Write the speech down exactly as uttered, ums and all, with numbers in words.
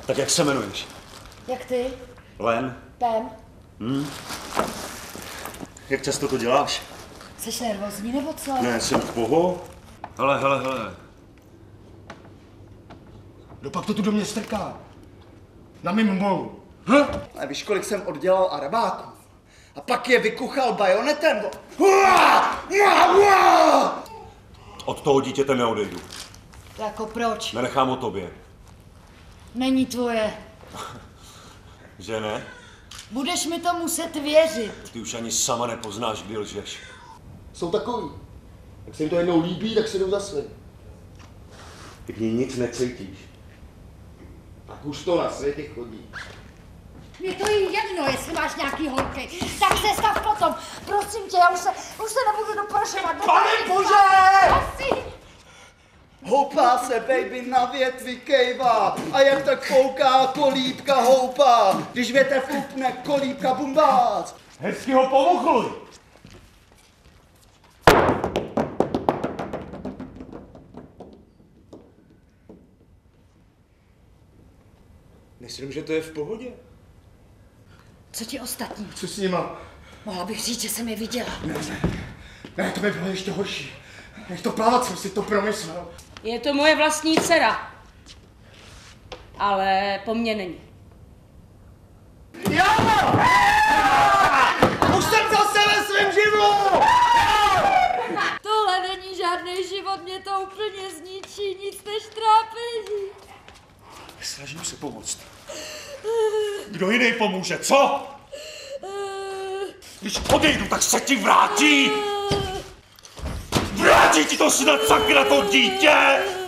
Tak jak se jmenuješ? Jak ty? Len. Pem. Hm. Jak často to děláš? Jsi nervózní nebo co? Ne, jsem v poho. Hele, hele, hele. No pak to tu do mě strká. Na mým molu. Hm? A víš, kolik jsem oddělal Arabáků? A pak je vykuchal bajonetem. Od toho dítěte neodejdu. Jako proč? Nenechám o tobě. Není tvoje. Že ne? Budeš mi to muset věřit. Ty už ani sama nepoznáš, kdy lžeš. Jsou takový. Jak se jim to jednou líbí, tak si jdou za svým. Ty k ní nic necítíš. Tak už to na světě chodí. Mně to je jedno, jestli máš nějaký holky. Tak se stav potom. Prosím tě, já už se, už se nebudu doprošovat. Pane Bože! Prosím. Houpá se baby na větvi kejva a jak tak kouká, kolíbka houpá. Když větev upne, kolíbka bumbác. Hezky ho pomuchluj! Myslím, že to je v pohodě. Co ti ostatní? Co s nima? Mohla bych říct, že jsem je viděla. Ne, ne, ne, to by bylo ještě horší. Než to plavat jsem si to promyslel. Je to moje vlastní dcera. Ale po mně není. Jo! Už jsem zase ve svém živu! Tohle není žádný život, mě to úplně zničí, nic než trápení. Snažím se pomoct. Kdo jiný pomůže, co? Když odejdu, tak se ti vrátí! Vrátí ti to snad sakra to dítě!